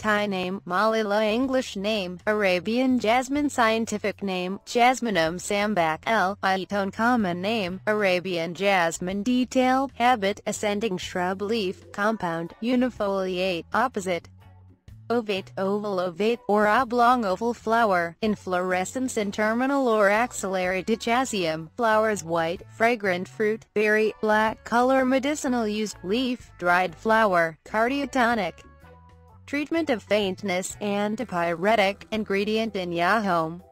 Thai name, Malila English name, Arabian jasmine scientific name, Jasminum sambac L. Iatone common name, Arabian jasmine detail, habit, ascending shrub leaf, compound, unifoliate, opposite. Ovate, oval ovate, or oblong oval flower, inflorescence in terminal or axillary dichasium, flowers white, fragrant fruit, berry, black color medicinal use, leaf, dried flower, cardiotonic. Treatment of faintness, antipyretic, ingredient in Yahoo.